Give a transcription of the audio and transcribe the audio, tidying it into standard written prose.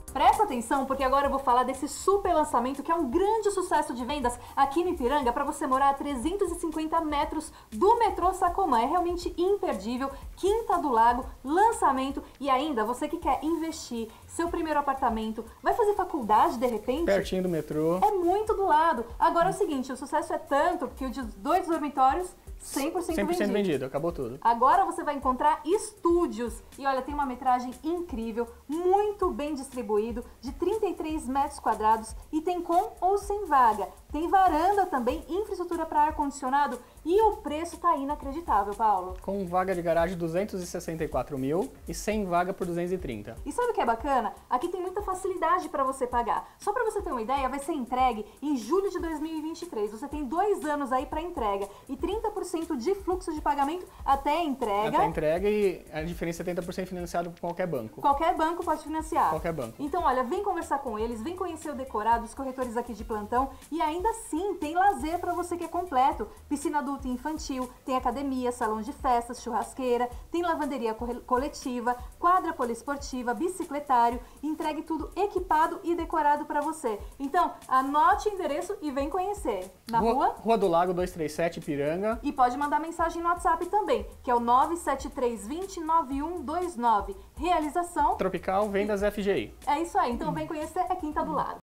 Presta atenção, porque agora eu vou falar desse super lançamento que é um grande sucesso de vendas aqui no Ipiranga para você morar a 350 metros do metrô Sacomã. É realmente imperdível. Quinta do Lago, lançamento e ainda você que quer investir, seu primeiro apartamento, vai fazer faculdade de repente? Pertinho do metrô. É muito do lado. Agora é o seguinte, o sucesso é tanto que o de 2 dormitórios 100% vendido, acabou tudo. Agora você vai encontrar estúdios. E olha, tem uma metragem incrível, muito bem distribuído, de 33 metros quadrados e tem com ou sem vaga. Tem varanda também, infraestrutura para ar-condicionado e o preço tá inacreditável, Paulo. Com vaga de garagem 264 mil e sem vaga por 230. E sabe o que é bacana? Aqui tem muita facilidade para você pagar. Só para você ter uma ideia, vai ser entregue em julho de 2023. Você tem 2 anos aí para entrega e 30% de fluxo de pagamento até a entrega. Até a entrega e a diferença é 70% financiado por qualquer banco. Qualquer banco pode financiar. Qualquer banco. Então, olha, vem conversar com eles, vem conhecer o decorado, os corretores aqui de plantão e ainda assim tem lazer para você que é completo. Piscina adulta e infantil, tem academia, salão de festas, churrasqueira, tem lavanderia coletiva, quadra poliesportiva, bicicletário, entregue tudo equipado e decorado para você. Então, anote o endereço e vem conhecer. Na Rua do Lago 237, Ipiranga. E pode mandar mensagem no WhatsApp também, que é o 973209129. Realização Tropical Vendas FGI. É isso aí, então vem conhecer a Quinta do Lago.